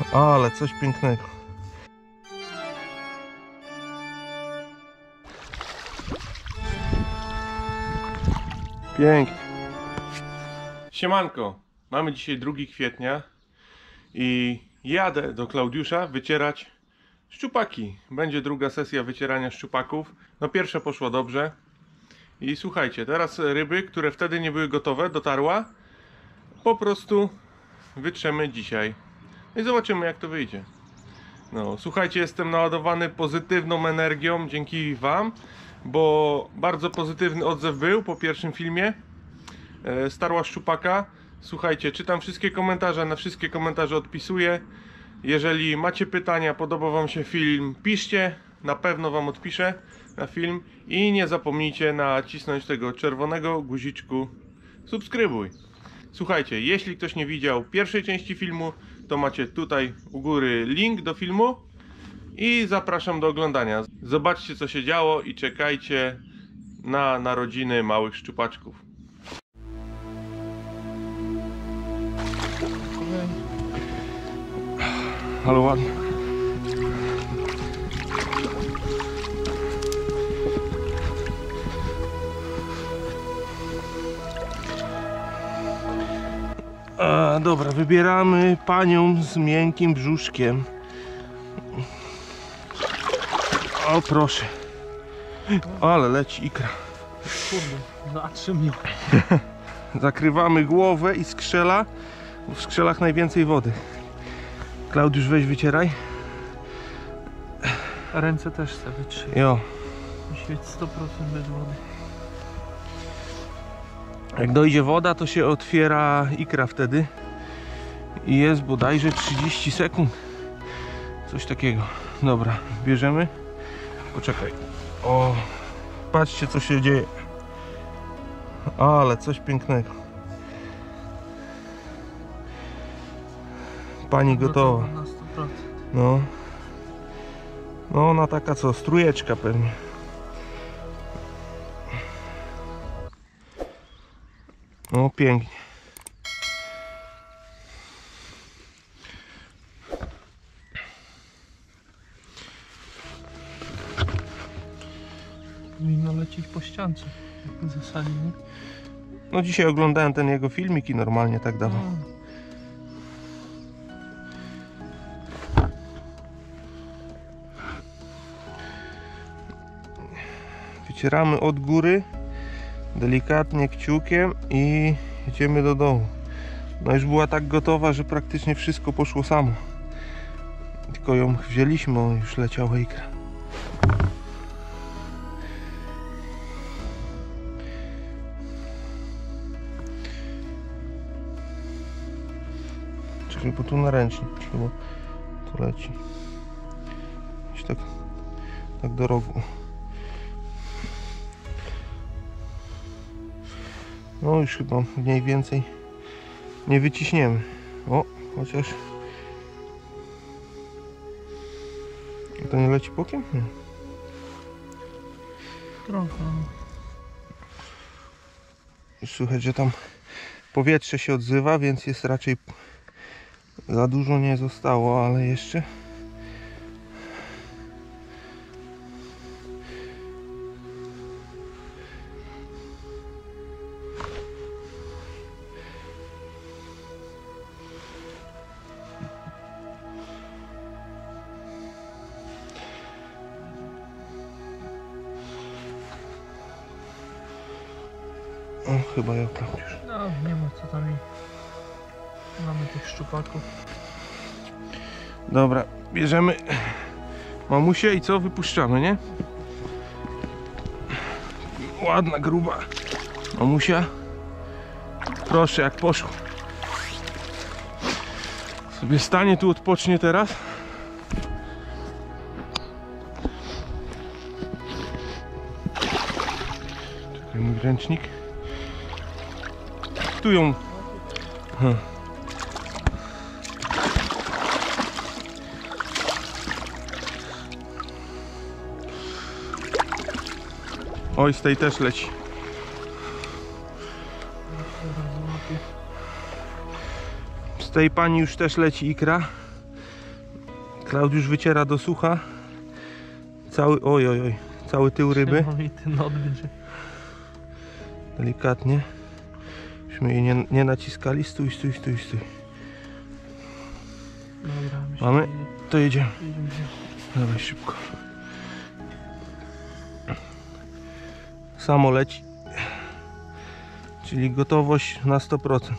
Ale coś pięknego. Pięknie. Siemanko, mamy dzisiaj 2 kwietnia i jadę do Klaudiusza wycierać szczupaki. Będzie druga sesja wycierania szczupaków. No pierwsza poszła dobrze. I słuchajcie, teraz ryby, które wtedy nie były gotowe do tarła, po prostu wytrzemy dzisiaj. No i zobaczymy, jak to wyjdzie. No, słuchajcie, jestem naładowany pozytywną energią dzięki wam, bo bardzo pozytywny odzew był po pierwszym filmie z tarła szczupaka. Słuchajcie, czytam wszystkie komentarze, na wszystkie komentarze odpisuję. Jeżeli macie pytania, podoba wam się film, piszcie, na pewno wam odpiszę na film i nie zapomnijcie nacisnąć tego czerwonego guziczku subskrybuj. Słuchajcie, jeśli ktoś nie widział pierwszej części filmu, to macie tutaj u góry link do filmu i zapraszam do oglądania. Zobaczcie, co się działo i czekajcie na narodziny małych szczupaczków. Ale ładnie. Dobra, wybieramy panią z miękkim brzuszkiem. O, proszę. Ale leci ikra. Kurde, zatrzyj mnie. Zakrywamy głowę i skrzela, bo w skrzelach najwięcej wody. Klaudiusz, weź wycieraj. Ręce też chcę wytrzymać. Jo. Musi być 100% bez wody. Jak dojdzie woda, to się otwiera ikra wtedy. I jest bodajże 30 sekund. Coś takiego. Dobra, bierzemy. Poczekaj. O, patrzcie, co się dzieje. Ale coś pięknego. Pani gotowa. Na 100%. No. No, ona taka co, strujeczka pewnie. No, pięknie. Powinno lecieć po ściance. Jak w zasadzie, nie? No, dzisiaj oglądałem ten jego filmik i normalnie tak dawał. Wycieramy od góry, delikatnie kciukiem i idziemy do dołu. No już była tak gotowa, że praktycznie wszystko poszło samo. Tylko ją wzięliśmy, o, już leciała ikra. Czekaj, bo tu na ręcznik chyba to leci. Gdzieś tak do rogu. No już chyba mniej więcej nie wyciśniemy. O, chociaż to nie leci bokiem? Nie. Trochę. Słychać, że tam powietrze się odzywa, więc jest raczej za dużo nie zostało, ale jeszcze chyba ja, Klaudiusz. No, nie ma co tam i... Mamy tych szczupaków. Dobra, bierzemy mamusię i co? Wypuszczamy, nie? Ładna, gruba mamusia. Proszę, jak poszło. Sobie stanie tu, odpocznie teraz. Czekaj, mój ręcznik. Tu ją. Oj, z tej też leci. Z tej pani już też leci ikra. Klaudiusz wyciera do sucha. Cały, oj, cały tył ryby. Ten odbyt, że... Delikatnie. Byśmy jej nie naciskali. Stój. Dobra, myślę, Mamy? To jedziemy. że jedziemy. Dawaj szybko. Samo leci. Czyli gotowość na 100%.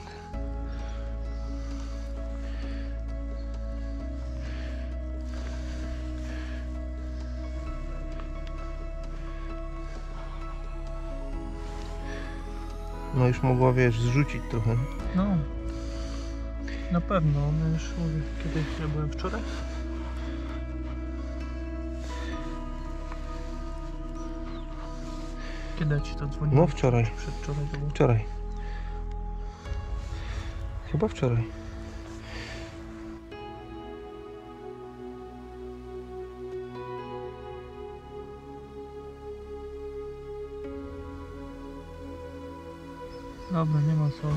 No już mogła, wiesz, zrzucić trochę. No. Na pewno, one już mówię, kiedy ja byłem wczoraj. Kiedy ja ci to dzwoniłem? No wczoraj. Przedwczoraj to było. Wczoraj. Chyba wczoraj. Dobra, nie ma co.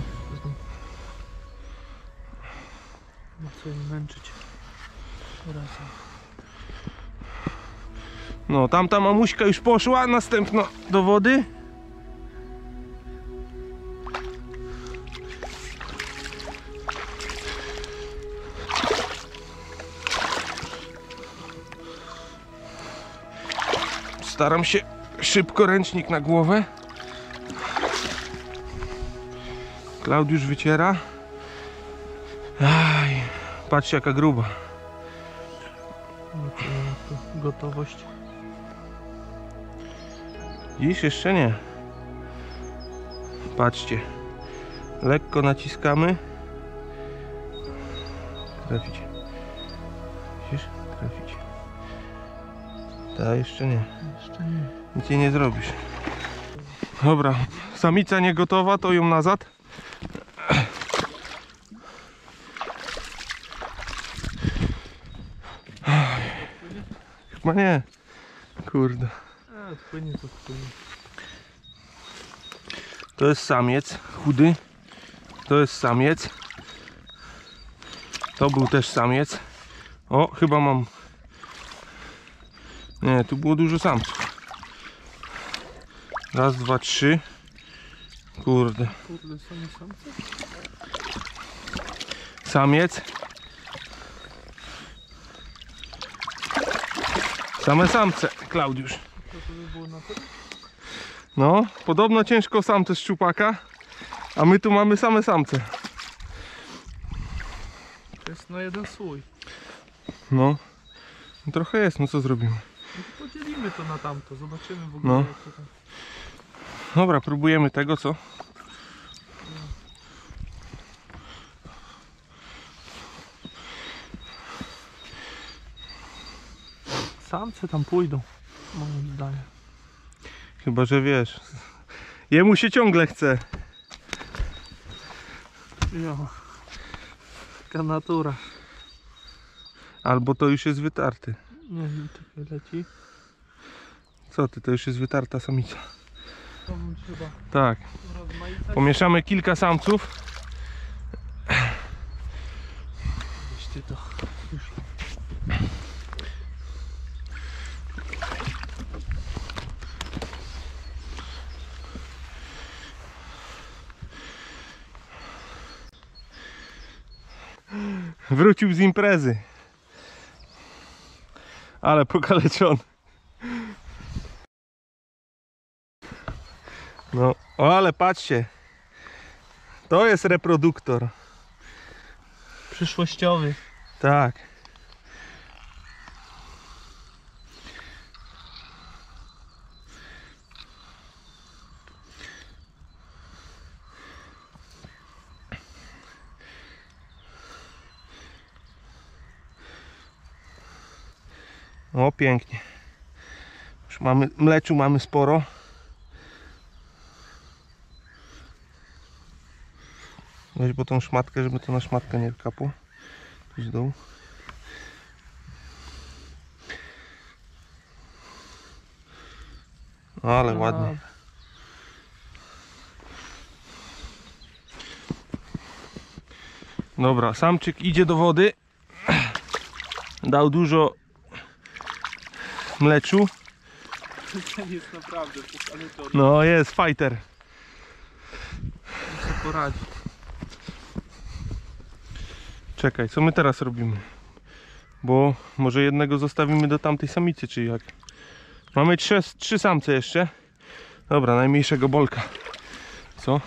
Nie ma co im męczyć. Raz. No, tamta mamuśka już poszła, następna do wody. Staram się szybko, ręcznik na głowę. Klaudiusz wyciera. Aj, patrzcie jaka gruba. Gotowość. Dziś jeszcze nie. Patrzcie. Lekko naciskamy. Traficie. Widzisz? Traficie. Ta jeszcze nie. Jeszcze nie. Nic jej nie zrobisz. Dobra, samica nie gotowa, to ją nazad. Chyba nie. Kurde. Odpłynie to odpłynie. To jest samiec chudy. To jest samiec. To był też samiec. O, chyba mam. Nie, tu było dużo samców. Raz, dwa, trzy. Kurde. Kurde, są samce? Samiec. Same samce, Klaudiusz. To by było na tyle? No, podobno ciężko samce z szczupaka, a my tu mamy same samce. To jest na jeden słój. No, trochę jest, no co zrobimy? No to podzielimy to na tamto, zobaczymy w ogóle No. jak to tam. Dobra, próbujemy tego, co? Samce tam pójdą, moim zdaniem. Chyba, że wiesz, jemu się ciągle chce. Jo. Taka natura. Albo to już jest wytarty. Nie wiem, czekaj, leci. Co ty, to już jest wytarta samica. To bym trzeba Tak, rozmaicać. pomieszamy kilka samców. Weźcie to już. Wrócił z imprezy. Ale pokaleczony. No, o, ale patrzcie. To jest reproduktor. Przyszłościowy. Tak. O, pięknie. Już mamy, mleczu mamy sporo. Weź po tą szmatkę, żeby to na szmatkę nie kapło. Tu z dołu. Ale ładnie. Dobra, samczyk idzie do wody. dał dużo mleczu. Ten jest naprawdę, ale to No jest fighter. sobie poradzi. Czekaj, co my teraz robimy? Bo może jednego zostawimy do tamtej samicy, czy jak? Mamy trzy samce jeszcze. Dobra, najmniejszego bolka. Co?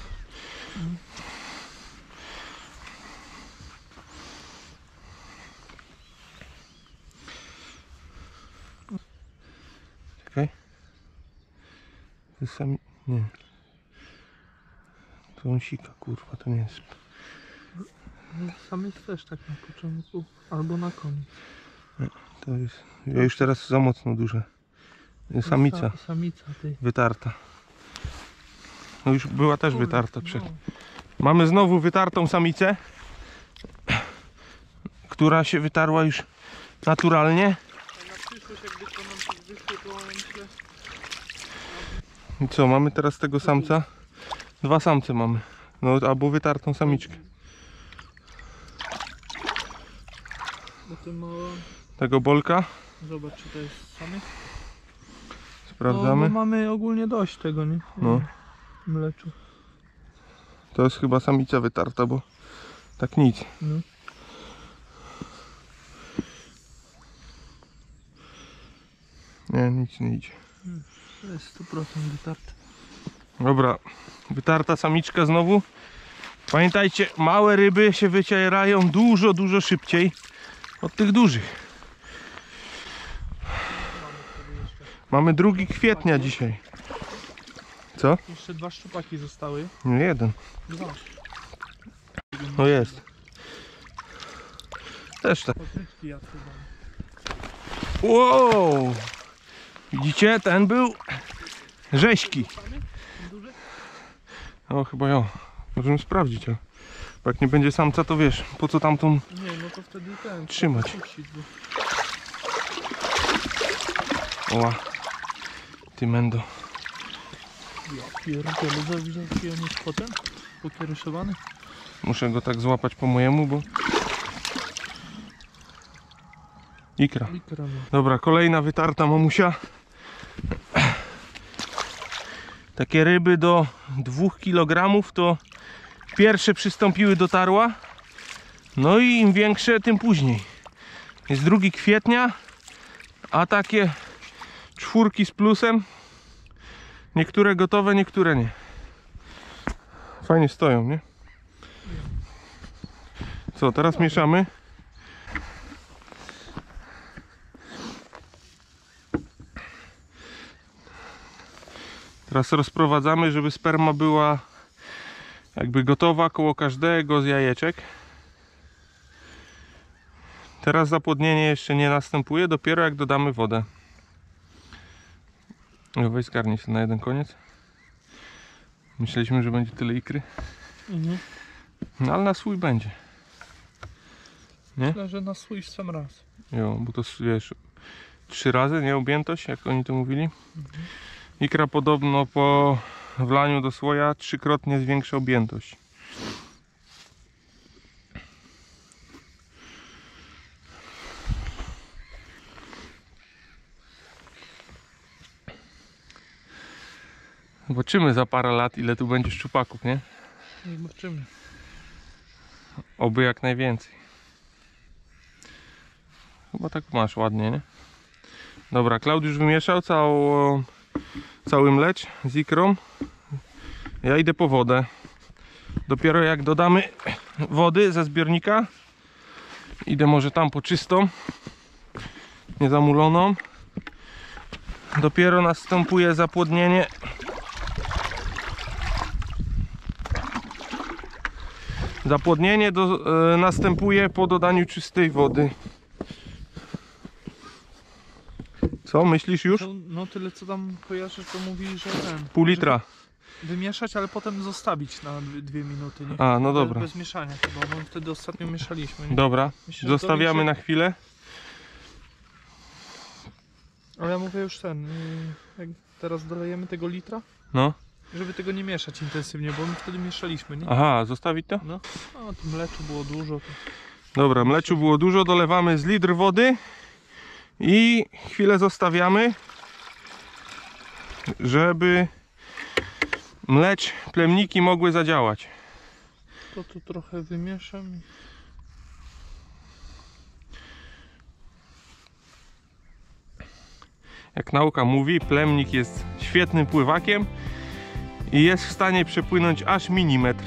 Czekaj. To jest sami... Nie. To on sika, kurwa, to nie jest... Sam jest też tak na początku, albo na koniec. To jest... Ja już teraz za mocno duże. Samica. Samica, ty. Wytarta. No już była też wytarta przed. No. Mamy znowu wytartą samicę, która się wytarła już naturalnie. Na przyszłość jakby to nam tak wyszło, to myślę... I co, mamy teraz tego samca? Dwa samce mamy. No albo wytartą samiczkę. Bo to mała... Tego bolka Zobacz, czy to jest samiec? sprawdzamy. No, bo mamy ogólnie dość tego, nie? No. Mleczu. To jest chyba samica wytarta, bo tak nic. No. Nie, nic nie idzie. To jest 100% wytarte. Dobra, wytarta samiczka znowu. Pamiętajcie, małe ryby się wycierają dużo szybciej od tych dużych. Mamy 2 kwietnia dzisiaj. Co? Jeszcze 2 szczupaki zostały. Nie, 1. 2. No jest. Też tak. Papryczki ja chyba. Wow! Widzicie? Ten był rzeźki. O, chyba ja. Możemy sprawdzić, ale jak nie będzie samca, to wiesz, po co tamtą... Nie, no to wtedy ten. Trzymać. Puścić, bo... Oła. Ty mendo. Ja pierdolę, widział jaki on jest potem? Pokieruszowany? Muszę go tak złapać po mojemu, bo... Ikra. Ikra, no. Dobra, kolejna wytarta mamusia. Takie ryby do 2 kg to pierwsze przystąpiły do tarła. No i im większe, tym później. Jest 2 kwietnia, a takie 4 z plusem. Niektóre gotowe, niektóre nie. Fajnie stoją, nie? Co, teraz mieszamy. Teraz rozprowadzamy, żeby sperma była jakby gotowa koło każdego z jajeczek. Teraz zapłodnienie jeszcze nie następuje, dopiero jak dodamy wodę. Weź zgarnij się na jeden koniec. Myśleliśmy, że będzie tyle ikry. Mhm. No ale na swój będzie. Nie? Myślę, że na swój sam raz. Jo, bo to wiesz, 3 razy, nie? Objętość, jak oni to mówili. Ikra podobno po wlaniu do słoja 3-krotnie zwiększa objętość. Zobaczymy za parę lat, ile tu będzie szczupaków, nie? Zobaczymy. Oby jak najwięcej. Chyba tak masz ładnie, nie? Dobra, Klaudiusz wymieszał cały mlecz z ikrą. Ja idę po wodę. Dopiero jak dodamy wody ze zbiornika, idę może tam po czystą, niezamuloną. Dopiero następuje zapłodnienie. Zapłodnienie następuje po dodaniu czystej wody. Co, myślisz już? No tyle co tam kojarzę, to mówi, że ten... Pół litra. Wymieszać, ale potem zostawić na 2 minuty, nie? A, no dobra. Bez mieszania chyba, bo wtedy ostatnio mieszaliśmy, nie? Dobra, Myślę, że zostawiamy to na chwilę. Ale ja mówię już ten, jak teraz dolejemy tego litra, No. żeby tego nie mieszać intensywnie, bo my wtedy mieszaliśmy, nie? Aha, zostawić to? No, a tu mleczu było dużo. To... Dobra, mleczu było dużo, dolewamy z litr wody i chwilę zostawiamy, żeby mlecz, plemniki mogły zadziałać. To tu trochę wymieszam. Jak nauka mówi, plemnik jest świetnym pływakiem i jest w stanie przepłynąć aż milimetr.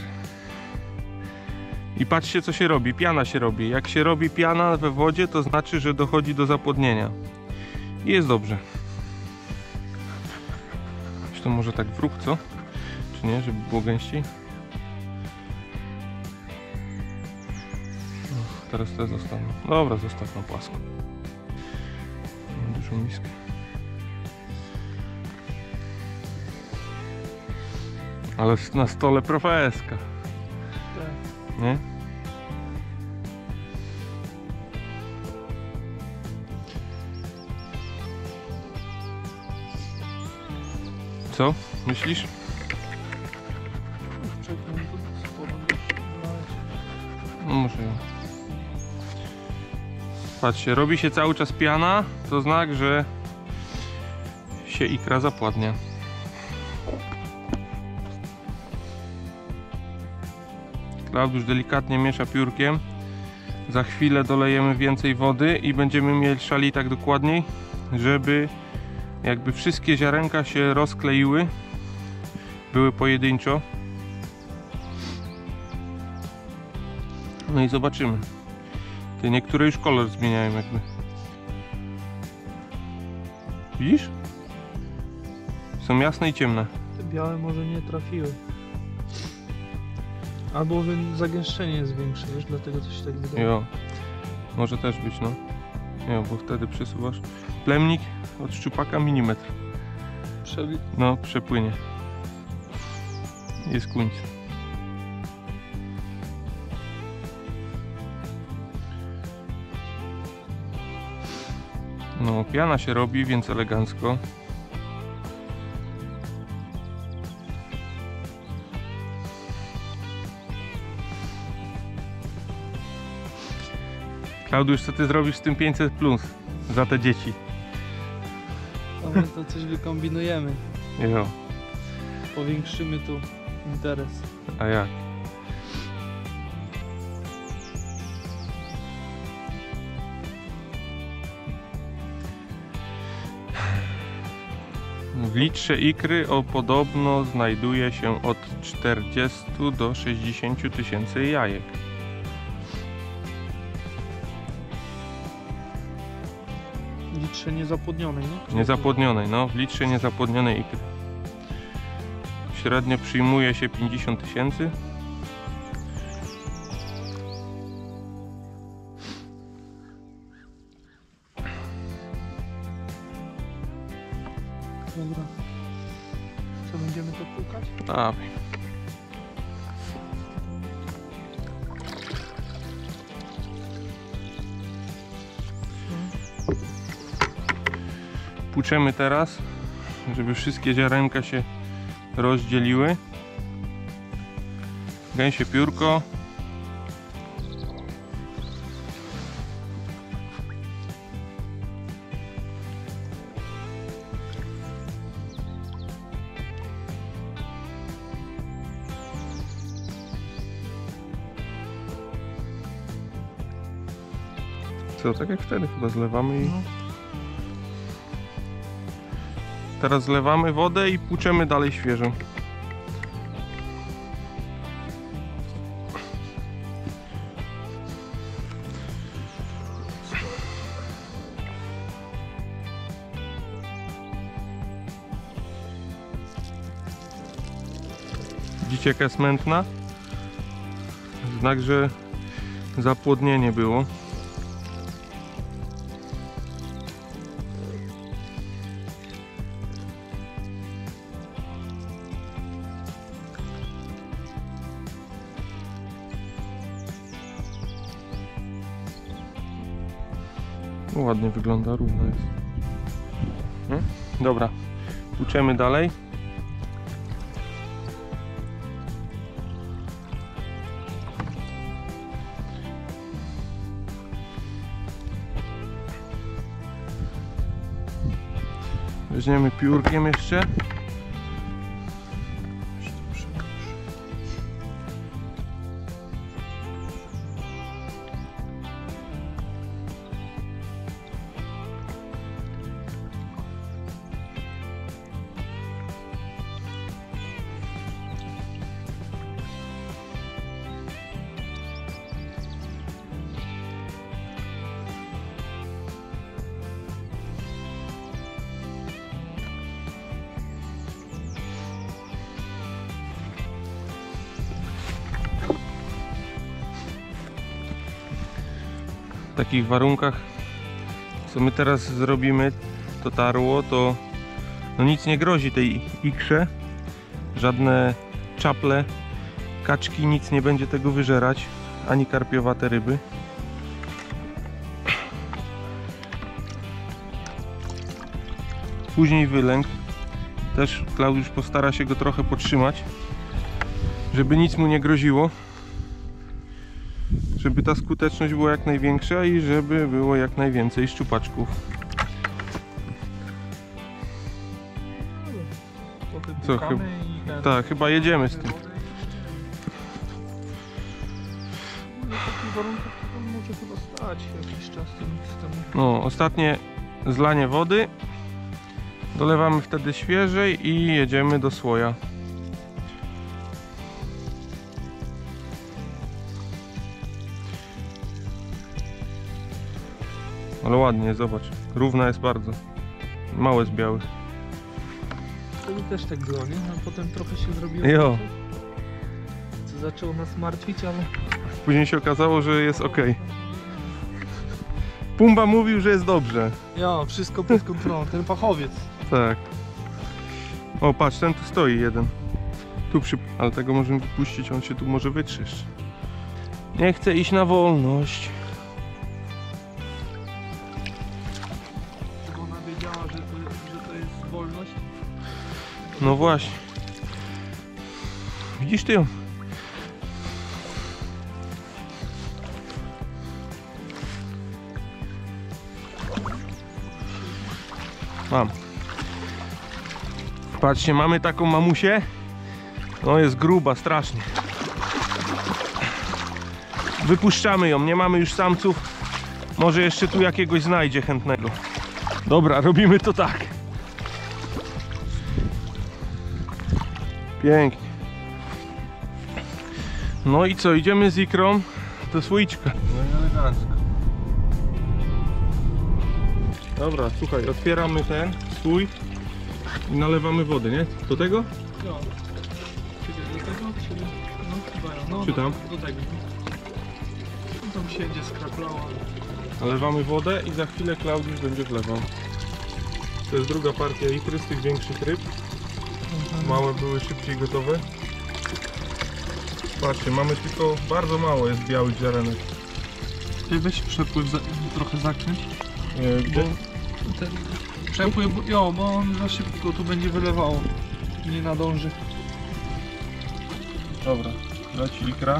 I patrzcie, co się robi, piana się robi. Jak się robi piana we wodzie, to znaczy, że dochodzi do zapłodnienia. I jest dobrze. Czy to może tak w ruch, co? Czy nie, żeby było gęściej? Teraz te zostaną. Dobra, zostaw na płasko. Mam dużą miskę. Ale na stole profeska. Tak. Nie? Co? Myślisz? Czekaj, to sporo jeszcze. No może ja. Patrzcie, robi się cały czas piana, to znak, że się ikra zapładnia. Klaudiusz delikatnie miesza piórkiem. Za chwilę dolejemy więcej wody i będziemy mieszali tak dokładniej, żeby jakby wszystkie ziarenka się rozkleiły, były pojedynczo. No i zobaczymy. Te niektóre już kolor zmieniają jakby. Widzisz? Są jasne i ciemne. Te białe może nie trafiły. Albo zagęszczenie jest większe, wiesz, dlatego coś tak wydaje. Jo. Może też być, no. Jo, bo wtedy przesuwasz. Plemnik od szczupaka milimetr. No, przepłynie. Jest kuńc. No, piana się robi, więc elegancko. Klaudiusz, co ty zrobisz z tym 500 plus za te dzieci? A my to coś wykombinujemy. Jo, Powiększymy tu interes. a jak? W litrze ikry podobno znajduje się od 40 do 60 tysięcy jajek. W litrze niezapłodnionej, nie? Niezapłodnionej, no, w litrze niezapłodnionej ikry. Średnio przyjmuje się 50 tysięcy. Dobra. Co, będziemy to płukać? Dawaj. Płuczemy teraz, żeby wszystkie ziarenka się rozdzieliły. Gęsie piórko. Co, tak jak wtedy chyba zlewamy i... No. Teraz zlewamy wodę i płuczemy dalej świeżą. Widzicie, jaka jest mętna? Znak, że zapłodnienie było. No, ładnie wygląda, równo jest. Dobra, płuczemy dalej. Weźmiemy piórkiem jeszcze. W takich warunkach, co my teraz zrobimy, to tarło, to no nic nie grozi tej ikrze. Żadne czaple, kaczki, nic nie będzie tego wyżerać, ani karpiowate ryby. Później wylęk. Też Klaudiusz postara się go trochę podtrzymać, żeby nic mu nie groziło. Żeby ta skuteczność była jak największa i żeby było jak najwięcej szczupaczków. Co chyba? Tak, chyba jedziemy z tym. W takich warunkach to on może chyba stać jakiś czas temu. No, ostatnie zlanie wody. Dolewamy wtedy świeżej i jedziemy do słoja. Ale ładnie, zobacz. Równa jest bardzo. Mało jest białych. To mi też tak było, nie? A potem trochę się zrobiło. Jo. Co zaczęło nas martwić, ale... Później się okazało, że jest ok. Pumba mówił, że jest dobrze. Ja, wszystko pod kontrolą, ten fachowiec. Tak. O, patrz, ten tu stoi jeden. Tu ale tego możemy wypuścić, on się tu może wytrzeć. Nie chcę iść na wolność. Ona wiedziała, że to jest wolność. No właśnie. Widzisz ty ją? Mam. Patrzcie, mamy taką mamusię. No jest gruba, strasznie. Wypuszczamy ją, nie mamy już samców. Może jeszcze tu jakiegoś znajdzie chętnego. Dobra, robimy to tak. Pięknie. No i co, idziemy z ikrą do słoiczka. No i elegancko. Dobra, słuchaj, otwieramy ten słój i nalewamy wody, nie? Do tego? No. Czyli do tego? Czyli... No chyba ja. No, Czy tam? Do tego. No, tam siedzi, skraplała. Nalewamy wodę i za chwilę Klaudiusz będzie wlewał. To jest druga partia ikry z tych większych ryb. Małe były szybciej gotowe. Patrzcie, mamy tylko bardzo mało jest białych ziarenek. Ty weź przepływ trochę zakręć. Gdzie? Ten przepływ, bo on za szybko tu będzie wylewało. Nie nadąży. Dobra, leci ikra.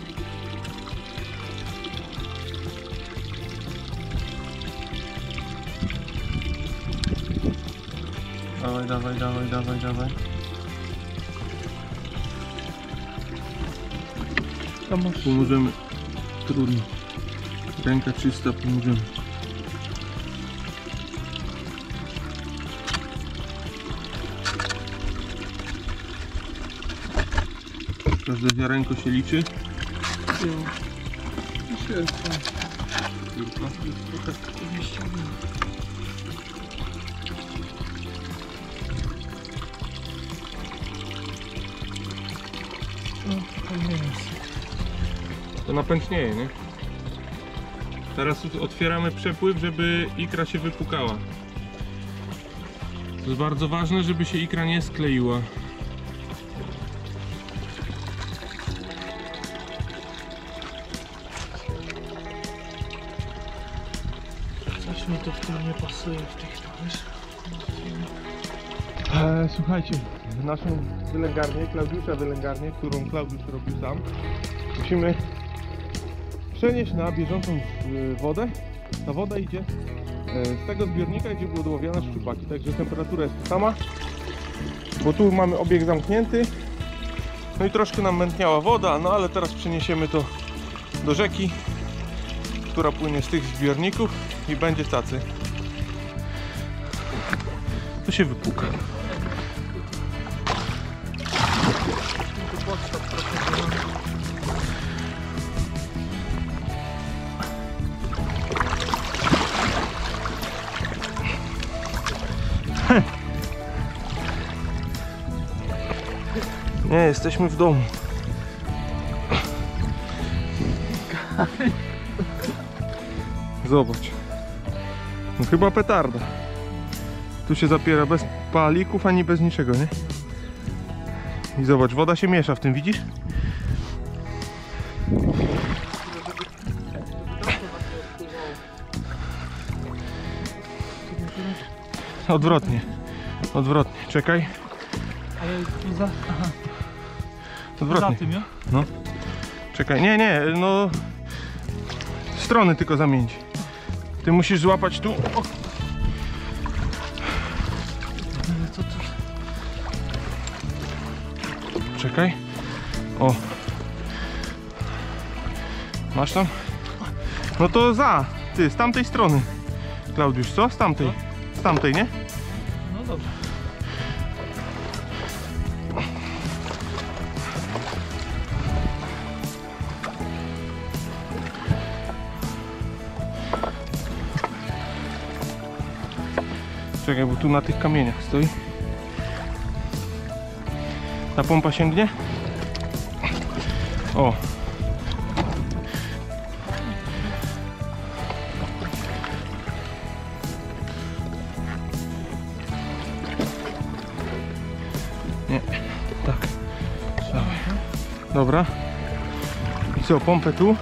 Dawaj, dawaj, dawaj, dawaj, dawaj. Tam masz... Pomożemy. Trudno. Ręka czysta, pomożemy. Każde ziarenko się liczy. Już jest tam. Trochę zmieścimy. No, to nie jest. To napęcznieje, nie? Teraz otwieramy przepływ, żeby ikra się wypukała. To jest bardzo ważne, żeby się ikra nie skleiła. Coś mi to w tym nie pasuje w tych wiesz? Słuchajcie, naszą wylęgarnię, Klaudiusza wylęgarnię, którą Klaudiusz robił sam, musimy przenieść na bieżącą wodę Ta woda idzie z tego zbiornika, gdzie były odłowione szczupaki, także temperatura jest ta sama, bo tu mamy obieg zamknięty. No i troszkę nam mętniała woda, no ale teraz przeniesiemy to do rzeki, która płynie z tych zbiorników i będzie tacy. To się wypuka. Nie, jesteśmy w domu. Zobacz. No chyba petarda. Tu się zapiera bez palików ani bez niczego, nie? I zobacz, woda się miesza w tym, widzisz? Odwrotnie. Odwrotnie, czekaj. Ale tu za... Aha, Odwrotnie. za tym, ja? No. Czekaj, nie, no... Strony tylko zamienić. Ty musisz złapać tu. O. Co tu? Czekaj. O. Masz tam? No to ty, z tamtej strony. Klaudiusz, co? Z tamtej. Z tamtej, nie? No dobrze. Czekaj, bo tu na tych kamieniach stoi. Ta pompa sięgnie? O. Nie, tak. Dawaj. Dobra. I co, pompę tu?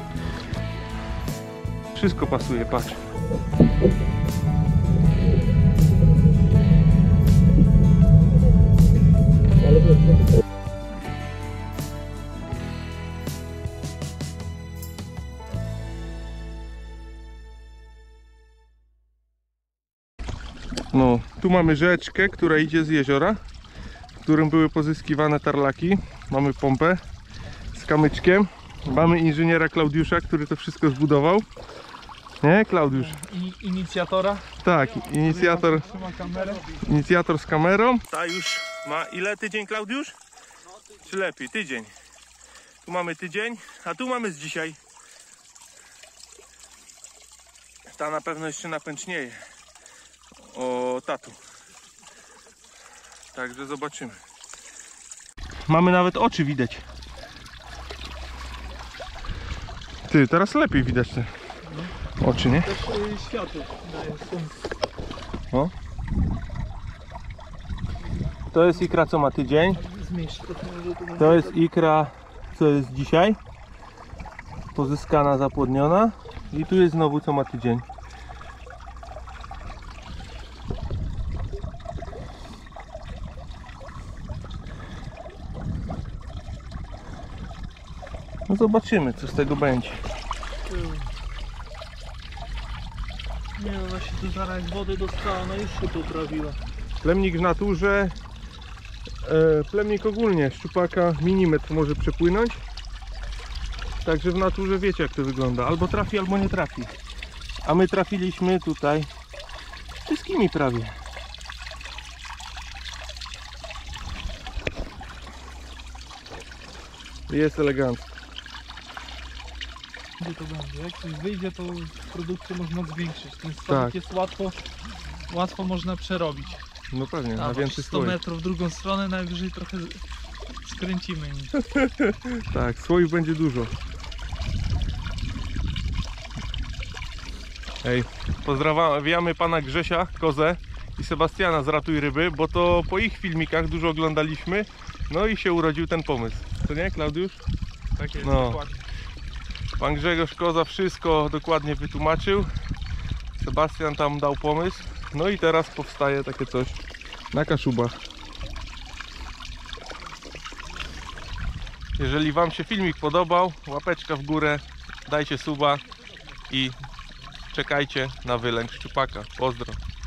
Wszystko pasuje, patrz. No, tu mamy rzeczkę, która idzie z jeziora, w którym były pozyskiwane tarlaki. Mamy pompę z kamyczkiem. Mamy inżyniera Klaudiusza, który to wszystko zbudował. Nie, Klaudiusz? Inicjatora. Tak, Trzyma kamerę. inicjator z kamerą. Ta już ma ile tydzień, Klaudiusz? Czy lepiej? Tydzień. Tu mamy tydzień, a tu mamy z dzisiaj. Ta na pewno jeszcze napęcznieje. O tatu. Także zobaczymy. Mamy nawet oczy widać. Ty, teraz lepiej widać te oczy, nie? Też światło daje słońce. O. To jest ikra, co ma tydzień. Zmniejsz trochę, może tu To jest ikra, co jest dzisiaj. Pozyskana, zapłodniona. I tu jest znowu, co ma tydzień. No zobaczymy, co z tego będzie. Nie no, właśnie tu zaraz jak wody dostała, ona już się poprawiła. Plemnik w naturze, plemnik ogólnie szczupaka milimetr może przepłynąć. Także w naturze wiecie, jak to wygląda. Albo trafi, albo nie trafi. A my trafiliśmy tutaj wszystkimi prawie. Jest elegancko. Gdzie to będzie? Jak coś wyjdzie, to produkcję można zwiększyć. Ten stawik Tak. jest łatwo można przerobić. No pewnie, na A, więcej 100 słoik. metrów w drugą stronę, najwyżej trochę skręcimy nim. Tak, słoik będzie dużo. Hej, pozdrawiamy pana Grzesia, Kozę i Sebastiana z Ratuj Ryby, bo to po ich filmikach dużo oglądaliśmy, no i się urodził ten pomysł. To nie, Klaudiusz? Tak jest, No. dokładnie. Pan Grzegorz Koza wszystko dokładnie wytłumaczył. Sebastian tam dał pomysł. No i teraz powstaje takie coś na Kaszubach. Jeżeli wam się filmik podobał, łapeczka w górę, dajcie suba i czekajcie na wylęk szczupaka. Pozdro.